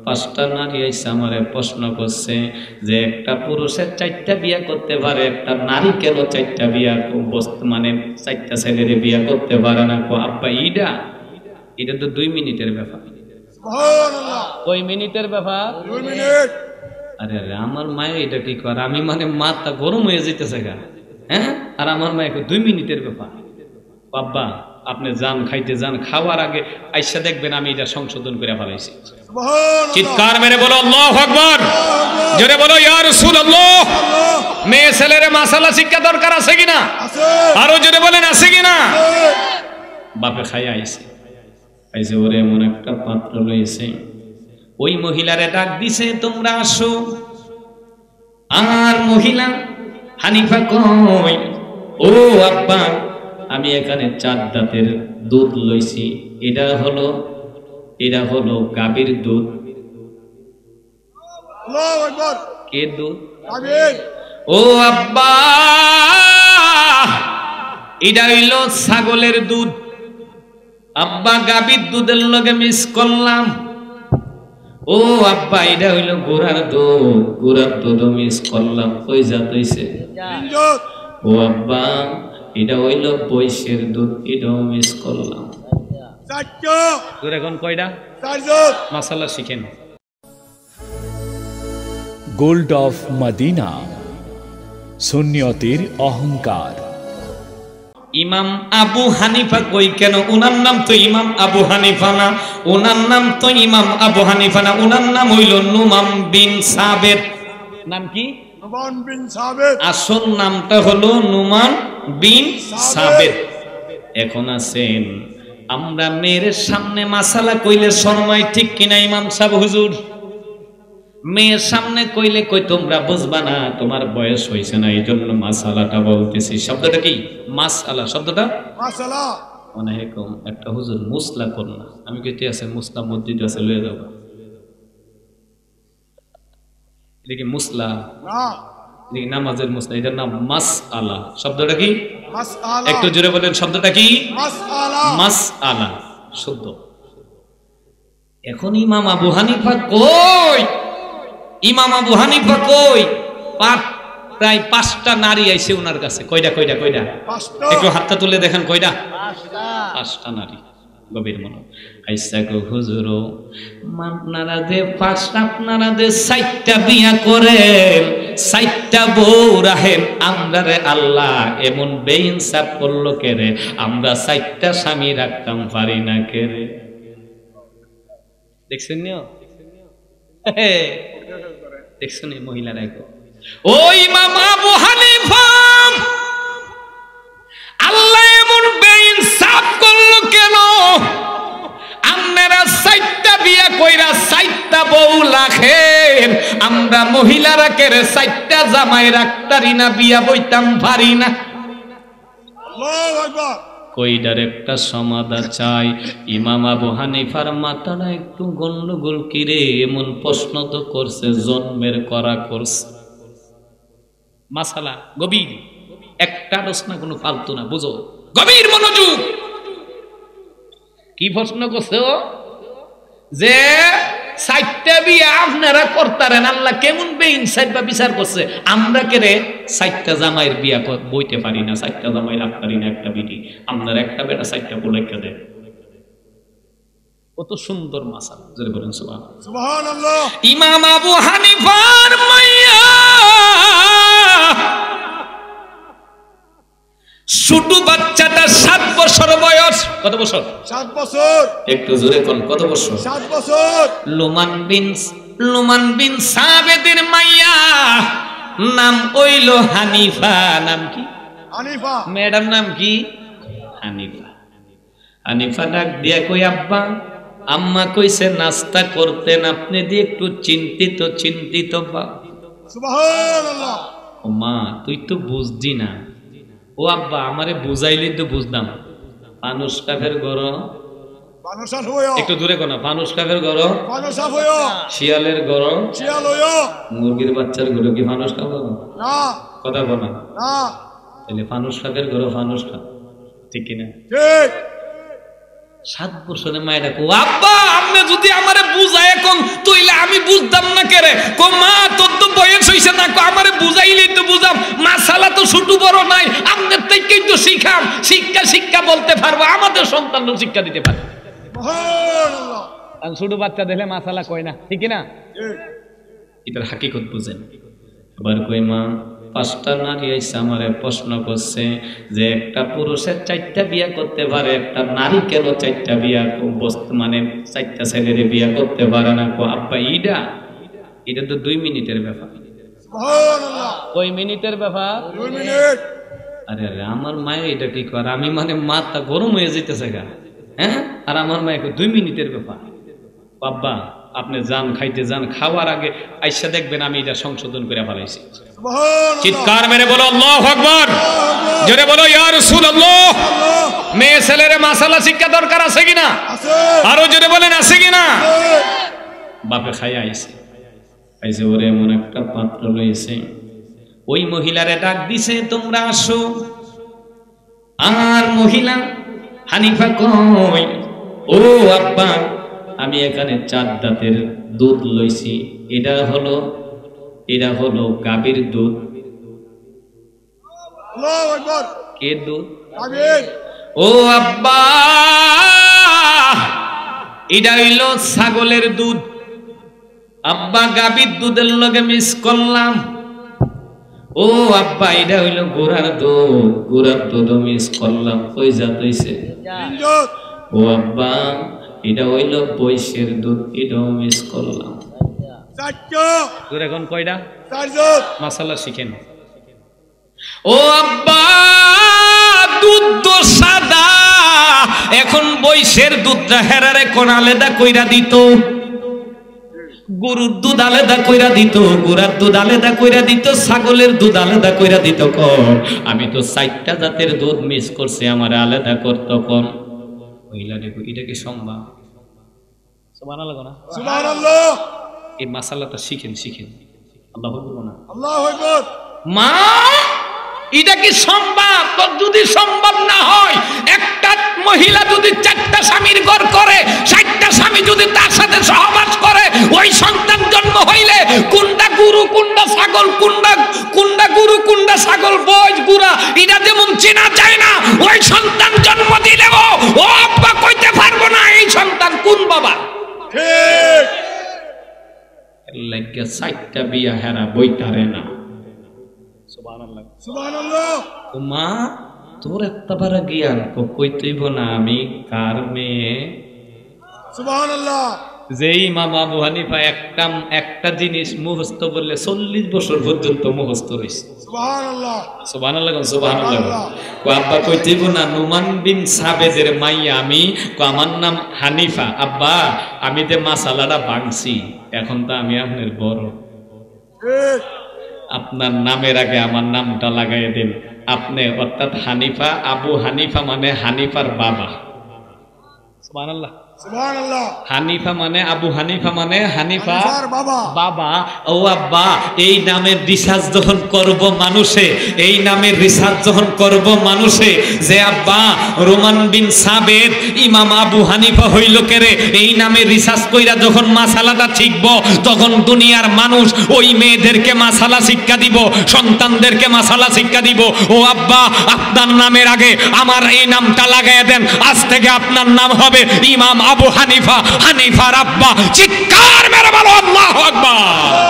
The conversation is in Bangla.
5টা নারী এসে আমারে প্রশ্ন করছে যে একটা পুরুষের 4টা বিয়ে করতে পারে, একটা নারী কেন 4টা বিয়ে মানে 4টা ছেলের বিয়ে করতে পারে না? আব্বা এটা তো 2 মিনিটের ব্যাপার। কই মিনিটের ব্যাপার? 2 মিনিট। আরে আরে আমার মায়ে এটা কি করে, আমি মানে মাথা গরম হয়ে যেতেছে গা। হ্যাঁ, আর আমার মায়ের 2 মিনিটের ব্যাপার। বাবা আপনি যান খাইতে যান, খাওয়ার আগে আইসা দেখবেন আমি এটা সংশোধন করে ফেলাইছি। চিৎকার মেরে বলো আল্লাহু আকবার, জোরে বলো ইয়া রাসূলুল্লাহ। মেয়ে ছেলের মাসালা শিক্ষা দরকার আছে কিনা? আরো জোরে বলেন আছে কিনা? বাপে খাই আইছে, আইসে ওরে এমন একটা পাত্র রয়েছে, ওই মহিলারে ডাক দিছে তোমরা আসো। আর মহিলা হানিফা কই, ও আব্বা আমি এখানে 4 দাঁতের দুধ লইছি, এটা হলো গাভীর দুধ। আল্লাহু আকবার। কে দুধ? গাভীর। ও আব্বা এটা হইল ছাগলের দুধ। আব্বা গাভীর দুধের লগে মিস করলাম। ও আব্বা এটা হইল ঘোড়ার দুধ মিস করলাম। কই জাত হইছে? ও আব্বা এটা হইল বৈশের দুধ, এটাও মিস করলাম। তোর এখন কয়টা? মাসালা শিখেন। গোল্ড অফ মদিনা, সুন্নিয়তের অহংকার। ইমাম আবু হানিফা কই কেন? উনার নাম তো ইমাম আবু হানিফা না, উনার নাম তো ইমাম আবু হানিফা না, উনার নাম হইল নুমান বিন সাবেত। নাম কি? নুমান বিন সাবেত। আসল নামটা হলো নুমান বিন সাবেত। এখন আছেন আমরা মেয়ের সামনে মাসালা কইলে শর্মাই, ঠিক কিনা ইমাম সাহেব হুজুর? মেয়ের সামনে কইলে কই তোমরা বুঝবা না, তোমার বয়স হইছে না, এই জন্য মাসালাটা বলতেছি। শব্দটা কি? মাসআলা। শব্দটা মাসালা। মনে হয় কম একটা হুজুর মুসলা কর না, আমি কইতে আছে মুসলা মসজিদ আছে লয়ে যাবো। দেখি মুসলা না, দেখি নামাজের মুসলা, এটার নাম মাসআলা। শব্দটা কি? মাসআলা। একটু জোরে বলেন শব্দটা কি? মাসআলা। মাসআলা শুদ্ধ। এখন ইমাম আবু হানিফা কই? ইমাম আবু হানিফা কই? প্রায় 5টা নারী আইছে ওনার কাছে। কয়টা? একটু হাতটা তুলে দেখেন কয়টা? 5টা নারী। গভীর মন আইসা গো হুজুর, আপনারা যে 4টা বিয়া করেন, 4টা বউ রাখেন, আমরা রে আল্লাহ এমন বেইনসাফ করলো কে রে? আমরা 4টা স্বামী রাখতাম পারি না কে রে? দেখছেন না? দেখছেন মহিলারা? ওই ইমাম আবু হানিফা আল্লাহ এমন বেইনসাফ করলো কেন? আপনারা 4টা বিয়া কইরা 4টা বউ রাখেন, আমরা মহিলারা কে রে 4টা জামাই রাখতারি না, বিয়া বইতাম পারি না। আল্লাহু আকবার। কইডার একটা সমাধান চাই। ইমাম আবু হানিফার মাথাটা একটু গন্ডগোল কিরে, এমন প্রশ্ন তো করছে জন্মের করা করছে। মাসালা গভীর, একটা প্রশ্ন কোনো ফালতু না, বুঝো, গভীর মনোযোগ। কি প্রশ্ন করছে ও? যে 4টা বিয়ে আপনারা করতারেন, আল্লাহ কেমন বেইনসাফ বা বিচার করছে, আমরা কে রে 4টা জামাইয়ের বিয়া বইতে পারি না, 4টা জামাই রাখতে পারি না, একটা বিটি, আপনারা একটা বেটা 4টা বলেকে দেন। কত সুন্দর মাসালা, জোরে বলেন সুবহানাল্লাহ। সুবহানাল্লাহ। ইমাম আবু হানিফার মাইয়া ছোট বাচ্চাটা 7 বছর বয়স। কত বছর? 7 বছর। একটু জোরে কোন কত বছর? 7 বছর। লুমান বিন সাবেদের মাইয়া নাম হইল হানিফা। নাম কি? হানিফা। ম্যাডাম নাম কি? হানিফা। হানিফা ডাক দিয়া কই আব্বা আম্মা কইছে নাস্তা করতেন, আপনি দিয়ে একটু চিন্তিত বা। সুবহানাল্লাহ। ও মা তুই তো বুঝদি না। ও আব্বা আমারে বুঝাইলেই তো বুঝতাম। পানুস কাফের গরম, একটু দূরে কোনা, পানুস কাফের গরম, শিয়ালের গরম, মুরগির বাচ্চার গরু কি ফানুস খাবো না? কথা বলা না, তাহলে ফানুস কাফের গরম ফানুস খা, ঠিক কিনা? 7 বছরের মায়েরা কো আব্বা আপনি যদি আমারে বুঝায় এখন তইলে আমি বুঝতাম না কেরে কো মা তোর তো বয়স হইছে না কো আমারে বুঝাইলেই তো বুঝাম মাসালা তো ছোট বড় নাই আপনার থেকেই তো শিখাম শিক্ষা বলতে পারবো আমাদের সন্তানও শিক্ষা দিতে পারবে সুবহানাল্লাহ আর ছোট বাচ্চা দেখলে মাসালা কয় না ঠিক না ঠিক এটার হাকিকত বুঝেন এবার কই মা 5টা নারী এসে আমারে প্রশ্ন করছে যে একটা পুরুষের 4টা বিয়া করতে পারে একটা নারী কেন 4টা বিয়া মানে 4টা ছেলের বিয়া করতে পারে না কো আব্বা এটা তো 2 মিনিটের ব্যাপার সুবহানাল্লাহ কই মিনিটের ব্যাপার 2 মিনিট আরে আমার মায়ে এটা কি করে আমি মানে মাথা গরম হয়ে যেতেছে গা হ্যাঁ আর আমার মায়ে 2 মিনিটের ব্যাপার বাবা আপনি যান খাইতে যান খাওয়ার আগে আইসা দেখবেন আমি এটা সংশোধন করে ফেলাইছি সুবহানাল্লাহ চিৎকার মেরে বলো আল্লাহু আকবার জোরে বলো ইয়া রাসূলুল্লাহ মেয়ে ছেলের মাসালা শিক্ষা দরকার আছে কিনা আছে আরো জোরে বলেন আছে কিনা বাপে খাইয়া আইছে ওরে এমন একটা পাত্র রয়েছে ওই মহিলারে ডাক দিছে তোমরা আসো আর মহিলা হানিফা কই ও আব্বা আমি এখানে 4 দাঁতের দুধ লইছি এটা হলো গাভীর দুধ আল্লাহু আকবার কে দুধ আমিন ও আব্বা এটা হইল ছাগলের দুধ আব্বা গাভীর দুধের লগে মিক্স করলাম ও আব্বা এটা হইল ঘোড়ার দুধ মিক্স করলাম কই জাত হইছে ইনজত ও আব্বা এটা হইল বৈশের দুধ এটাও মিক্স করলাম চারটা তোর এখন কয়টা চারজন মাসালা শিখেন ও আব্বা দুধ তো সাদা এখন বৈশের দুধটা হেরারে কোন আলাদা কইরা দিত গরুর দুধ আলাদা কইরা দিত ঘোড়ার দুধ আলাদা কইরা দিত ছাগলের দুধ আলাদা কইরা দিত কোন আমি তো 4টা জাতের দুধ মিক্স করছি আমার আলাদা করতে কোন মহিলা দেখো এটা কি সম্ভব সুবহানাল্লাহ না সুবহানাল্লাহ এই মাসালাটা শিখেন আল্লাহু আকবার না আল্লাহু আকবার মা এটা কি সম্ভব তো যদি সম্ভব না হয় একটা মহিলা যদি 4টা স্বামীর ঘর করে 4টা স্বামী যদি তার সাথে সহবাস করে ওই সন্তান জন্ম হইলে কোনটা গরু কোনটা ছাগল কোনটা গরু কোনটা ছাগল বয়স গুড়া এটা যেমন চেনা যায় না ওই সন্তান জন্ম দিলেও ও আব্বা কইতে পারবো না এই সন্তান কোন বাবা ঠিক লাগে 4টা বিয়া হেরা বইতারে না সুবহানাল্লাহ সুবহানাল্লাহ ও মা তোর এত বড় জ্ঞান কইতেইব না আমি কার মেয়ে সুবহানাল্লাহ যেই ইমাম আবু হানিফা একটা জিনিস মুখস্থ বললে 40 বছর পর্যন্ত মুখস্থ রইছে সুবহানাল্লাহ সুবহানাল্লাহ কো আব্বা কইতেইব না নুমান বিন সাবেদের মাইয়া আমি কো আমার নাম হানিফা আব্বা আমি যে মাসালাটা ভাঙছি এখন তো আমি আপনার বড় ঠিক আপনার নামের আগে আমার নামটা লাগাই দেন আপনি অর্থাৎ হানিফা আবু হানিফা মানে হানিফার বাবা সুবহানাল্লাহ সুবহানাল্লাহ হানিফা মানে আবু হানিফা মানে হানিফা হানিফার বাবা বাবা ও আব্বা এই নামের রিসার্চ যখন করব মানুষে যে আব্বা রোমান বিন সাবেদ ইমাম আবু হানিফা হইল কেরে এই নামে রিসার্চ কইরা যখন মাসালাটা শিখব তখন দুনিয়ার মানুষ ওই মেয়েদেরকে মাসালা শিক্ষা দিব সন্তানদেরকে মাসালা শিক্ষা দিব ও আব্বা আপনার নামের আগে আমার এই নামটা লাগাই দেন আজ থেকে আপনার নাম হবে ইমাম আবু হানিফা হানিফার আব্বা চিৎকার মেরে বলো আল্লাহু আকবার